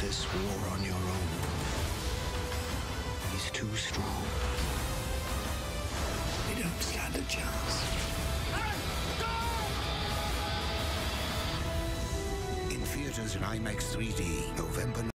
this war on your own. He's too strong. We don't stand a chance. In theaters and IMAX 3D, November